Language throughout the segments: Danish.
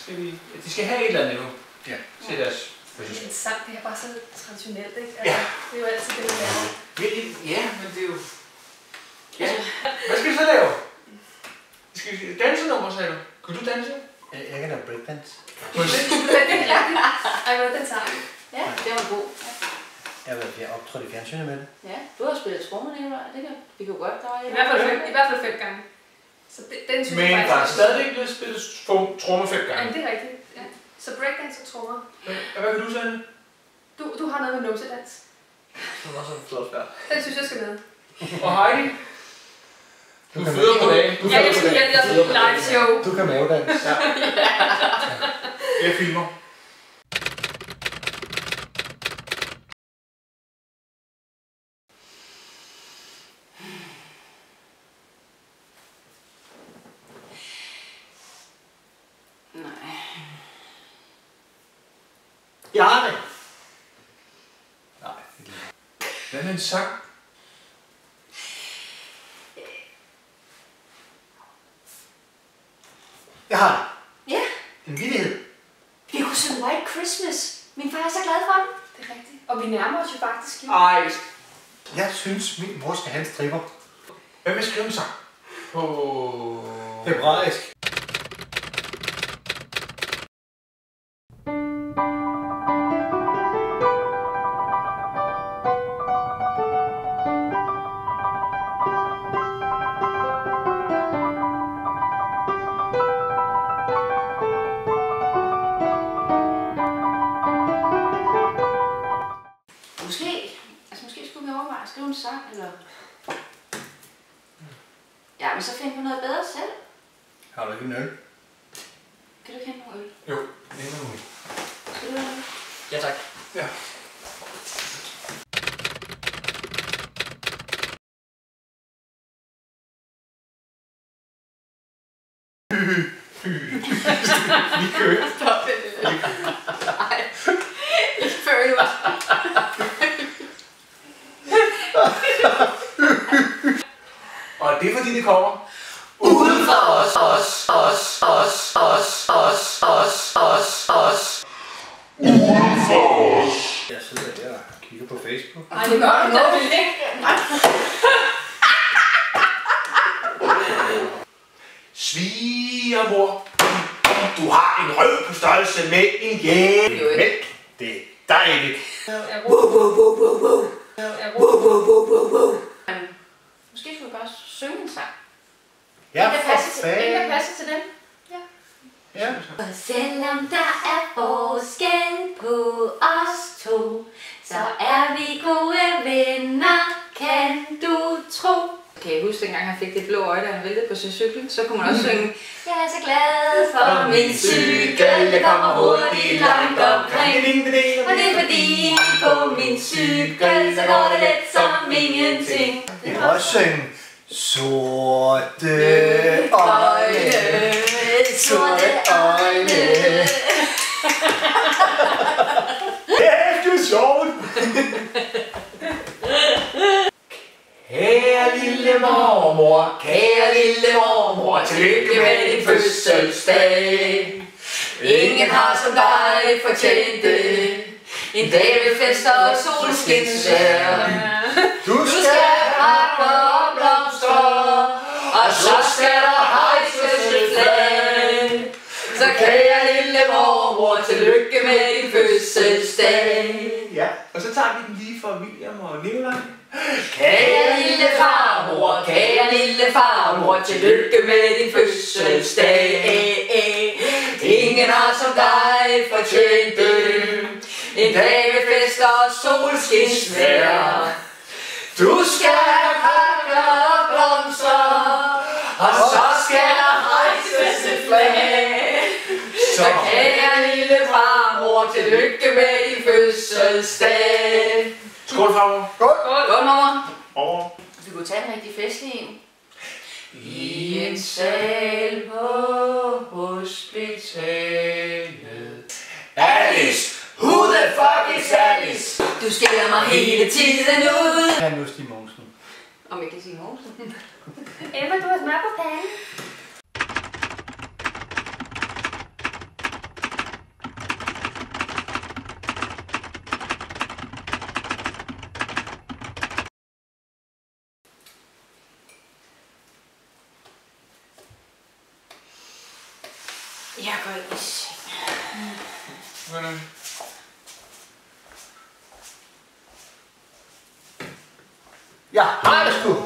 De skal have et eller andet nu. Ja. Til deres Det er en sang, det er bare så traditionelt, ikke? Altså, Ja. Det er jo altid det, man laver. Ja, men det er jo... Ja. Hvad skal vi så lave? Skal vi danse nummer, sagde du? Kan du danse? Jeg kan lave breakdance. Det er rigtigt. Ej, hvad den sang? Ja, det var god. Jeg har optrådt i fjernsynet med det. Ja, du har spillet trommer, Nicolaj. Det kan godt. Der var I hvert fald 5 gange. Så den synes Men jeg der er faktisk... stadig ikke blevet spillet trommer 5 gange. Ja, det er rigtigt. Ja. Så breakdance og trommer. Hvad kan du sige? Du har noget med numsedans. Det var så flot svært. Den synes jeg skal med. Og Heidi? Du føder på dagen. Ja, jeg skal gerne lave live show. Du kan mavedans. Ja. Jeg filmer. Nej. Jeg har det. Nej, ikke lige. Hvad med en sang? Jeg har det. Ja, En vittighed. vi kunne synge White Christmas. Min far er så glad for den. Det er rigtigt. Og vi nærmer os jo faktisk jo. Ej. Jeg synes, min mor skal have en stripper. Hvad med at skrive en sang? På... Hebraisk. Måske skulle vi overveje at skrive en sang, eller... Ja, men så find på noget bedre selv. Har du ikke en øl? Kan du ikke hente noget øl? Jo, det er noget. Skal du have øl? Ja, tak. Ja. Vi kører. Stop det. Nej. Ikke før nu. Og det er fordi det kommer Uden for os. uden for os. Jeg sidder der og kigger på Facebook. Nej, det gør du noget, ikke? Svigermor, du har en røv på størrelse med en jævelmælk. Det er dejligt. Måske skulle vi bare synge en sang. Ja, En, der for passer til, en, der fanden. passer til dem. Ja. Og selvom der er forskel på os to, så er vi gode venner, kan du tro. Kan jeg huske, dengang han fik det blå øje, da han væltede på sin cykel, så kunne man også synge Jeg er så glad for min cykel, jeg kommer hurtigt langt omkring. Og det er fordi på min cykel, så går det let som ingenting. Jeg kan også synge sorte øjne, sorte øjne. Det er sjovt. Kære lille mormor, tillykke med din fødselsdag. Ingen har som dig fortjent det. En dag ved fester og solskinsvejr. Du Du skal pakke og blomstre, og så skal der hejses et flag. Så kære lille mormor, tillykke med din fødselsdag. Ja, og så tager vi den lige for William og Nicolaj. Kære lille farmor, tillykke med din fødselsdag. Ingen har som dig fortjent det. En dag ved fester og solskinsvejr. Du skal pakke og blomstre, og så skal der hejses et flag. Så kære lille farmor, tillykke med din fødselsdag. Skål, farmor. Godt, mor. Over. Vi kunne tage en rigtig festlig en. I en sal på hospitalet. Alice! Who the fuck is Alice? Du skælder mig hele tiden ud. Jeg er nu Stig Mogensen. Om jeg kan sige Mogensen. Emma, du har smør på panden. Jeg går i seng. Hvordan? Ja, hej det sgu.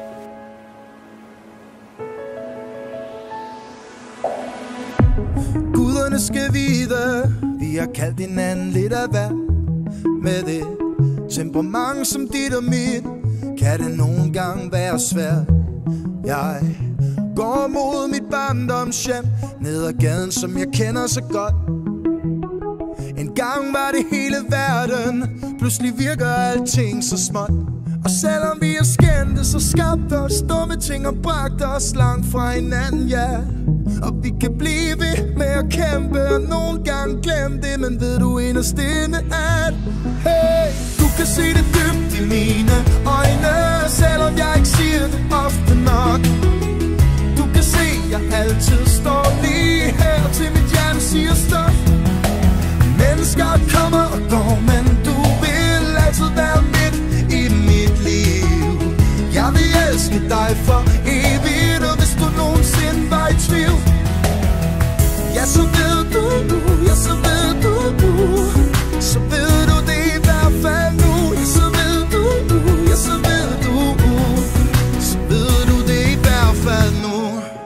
Guderne skal vide, vi har kaldt hinanden lidt af hver. Med det temperament som dit og mit, kan det nogle gange være svært. Jeg går mod mit barndomshjem, ned ad gaden som jeg kender så godt. En gang var det hele verden, pludselig virker alting så småt. Og selvom vi er skændte, så skabte os dumme ting og bragte os langt fra hinanden, ja. Og vi kan blive ved med at kæmpe og nogle gange glemme det. Men ved du inderst inde at hey, du kan se det dybt i mine øjne, selvom jeg ikke siger det ofte nok. Du kan se, jeg altid står lige her til mit hjerte siger stop. Mennesker kommer og går, men du vil altid være midt i mit liv. Jeg vil elske dig for evigt, og hvis du nogensinde var i tvivl, ja, så ved du, ja, så ved du, så ved du det i hvert fald nu. Ja, så ved du, ja, så ved du, så ved du det i hvert fald nu.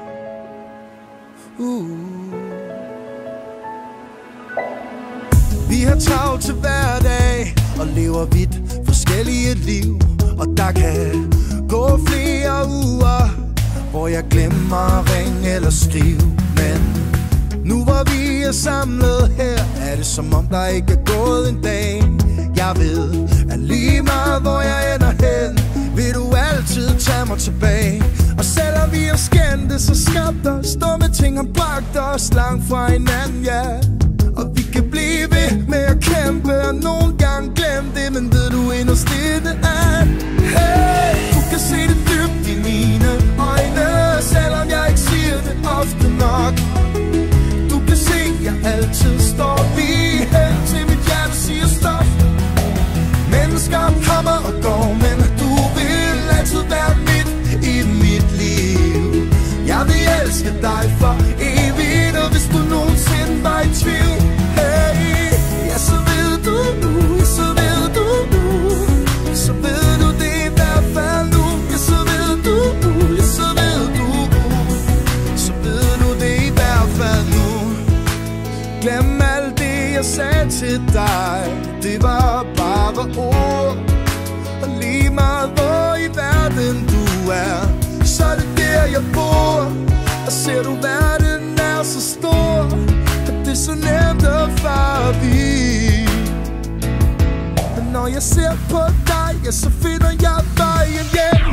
Vi har travlt til hverdag og lever vidt forskellige liv. Og der kan gå flere uger, hvor jeg glemmer at ringe eller skrive. Men nu hvor vi er samlet her, er det som om der ikke er gået en dag. Jeg ved, at lige meget hvor jeg ender hen, vil du altid tage mig tilbage. Og selvom vi er skændte, så skabte os dumme ting og bragte os langt fra hinanden, ja. Og vi kan blive ved med at kæmpe og nogle gange glemme det. Men ved du inderst inde at hey, du kan se det dybt i mine øjne, selvom jeg ikke siger det ofte nok. Du kan se, jeg altid står lige her til mit hjerte siger stop. Mennesker kommer og går, men du vil altid være midt i mit liv. Jeg vil elske dig for evigt, og hvis du nogensinde var i tvivl, hey, ja, så ved du, ja, så ved du, så ved du det i hvert fald nu. Ja, så ved du, ja, så ved du, så ved du det i hvert fald nu. Glem alt det jeg sagde til dig, det var bare ord. Og lige meget hvor i verden du er, så er det der jeg bor. Og ser du verden er så stor, at det er så nemt at fare forbi. Men når jeg ser på dig, ja, så finder jeg vejen hjem.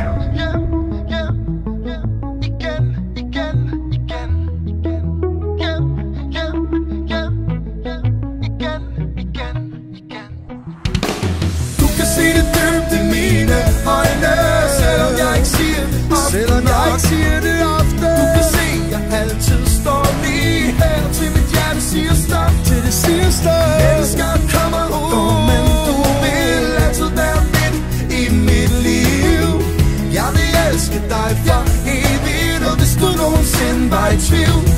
Selvom jeg ikke siger det ofte, du kan se, jeg altid står lige her til mit hjerte siger stop, til det siger stop. Mennesker kommer og går, men du vil altid være midt i mit liv. Jeg vil elske dig for evigt, og hvis du nogensinde var i tvivl,